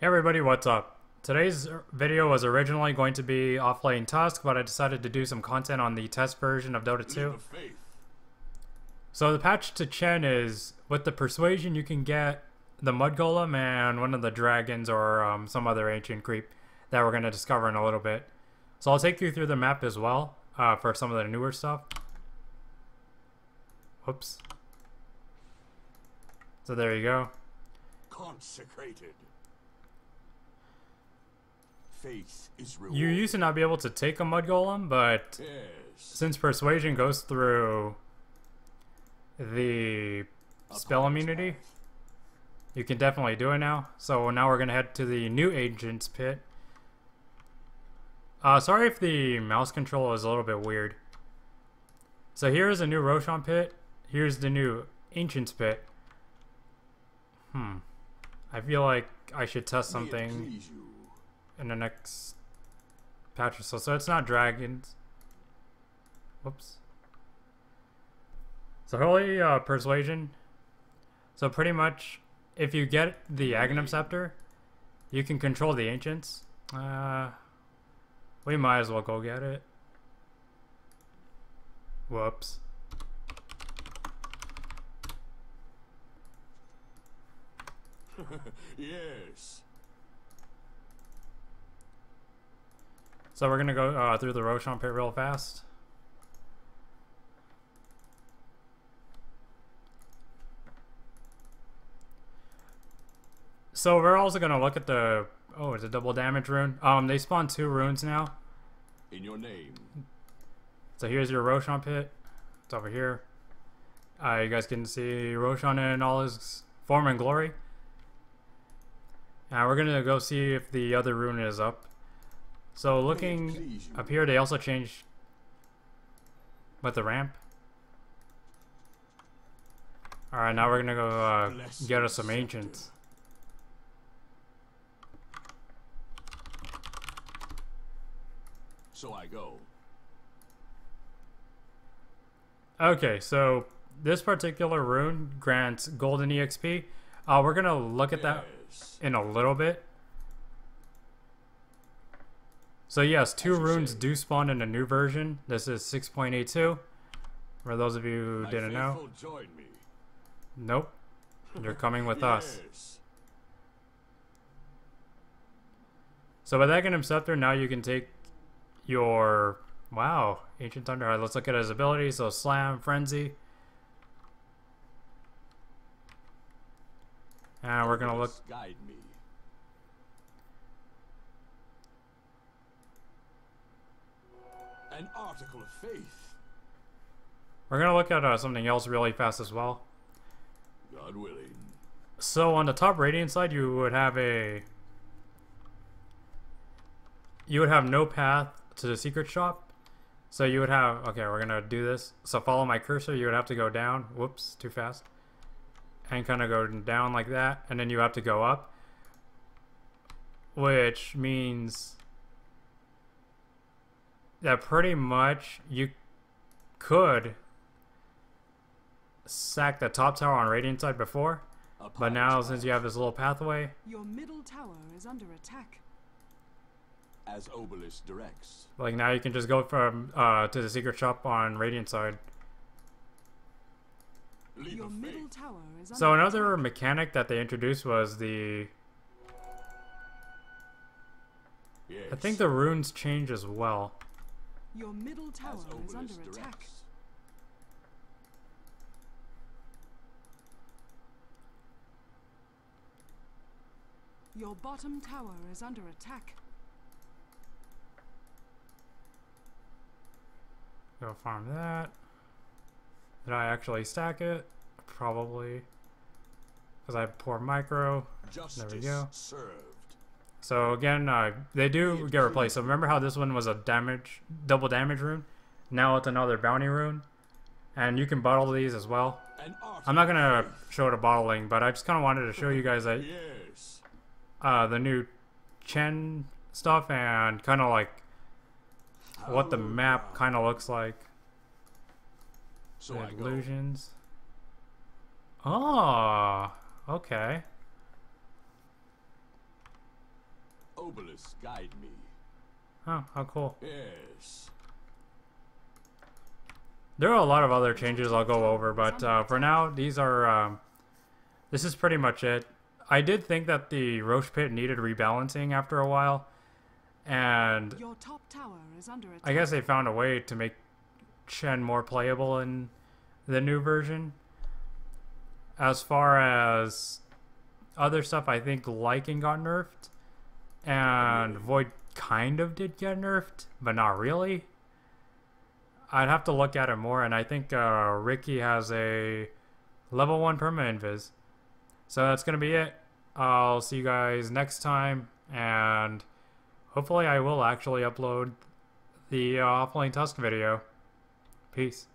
Hey everybody, what's up? Today's video was originally going to be Offlane Tusk, but I decided to do some content on the test version of Dota 2. So the patch to Chen is, with the Persuasion you can get the Mud Golem and one of the dragons or some other ancient creep that we're going to discover in a little bit. So I'll take you through the map as well for some of the newer stuff. Whoops. So there you go. Consecrated. Faith is You reward. used to not be able to take a Mud Golem, but Yes. since Persuasion goes through the spell immunity, you can definitely do it now. So now we're going to head to the new Agent's Pit. Sorry if the mouse control is a little bit weird. So here's a new Roshan Pit. Here's the new Ancient's Pit. I feel like I should test May it something please you. in the next patch or so. So it's not dragons. Whoops. So Holy Persuasion. So pretty much, if you get the Aghanim Scepter, you can control the Ancients. We might as well go get it. Whoops. Yes. So we're gonna go through the Roshan Pit real fast. So we're also gonna look at the it's a double damage rune. They spawn 2 runes now. In your name. So here's your Roshan Pit. It's over here. You guys can see Roshan in all his form and glory. Now we're gonna go see if the other rune is up. So looking please you. up here, they also changed with the ramp. Alright, now we're gonna go Blessed get us some scepter. ancients. So I go. Okay, so this particular rune grants golden EXP. We're gonna look at that Yes. in a little bit. So yes, 2 As you runes say. do spawn in a new version. This is 6.82. For those of you who My didn't know. faithful join me. Nope. You're coming with us. Yes. So with Aghanim Scepter, now you can take your... Wow, Ancient Thunder. Alright, let's look at his abilities. So Slam, Frenzy. And we're gonna look... Guide me. An article of faith. We're gonna look at something else really fast as well. God willing. So on the top Radiant side, you would have no path to the secret shop. So you would have, okay, we're gonna do this. So follow my cursor, you would have to go down. Whoops, too fast. And kind of go down like that, and then you have to go up. Which means that pretty much you could sack the top tower on Radiant side before. But now, since you have this little pathway, Your middle tower is under attack. As Obelisk directs. like now you can just go from to the secret shop on Radiant side. Leap Your of middle faith. tower is under So another attack. mechanic that they introduced was the... Yes. I think the runes change as well. Your middle tower As is under Obelisk attack. directs. Your bottom tower is under attack. Go farm that. Did I actually stack it? Probably. Because I have poor micro. Justice go. served. So again, they do get replaced. So remember how this one was a double damage rune? Now it's another bounty rune. And you can bottle these as well. An article I'm not going to of faith. show the bottling, but I just kind of wanted to show you guys that Yes. the new Chen stuff and kind of like what the map kind of looks like. So I go. Illusions. Oh, okay. Obelisk guide me. Oh, how cool. Yes. There are a lot of other changes I'll go over, but for now, these are, this is pretty much it. I did think that the Roche Pit needed rebalancing after a while, and Your top tower is under attack. I guess they found a way to make Chen more playable in the new version. As far as other stuff, I think Lycan got nerfed, and Void kind of did get nerfed, but not really. I'd have to look at it more, and I think Ricky has a level 1 perma-invis. So that's going to be it. I'll see you guys next time, and hopefully I will actually upload the Offlane Tusk video. Peace.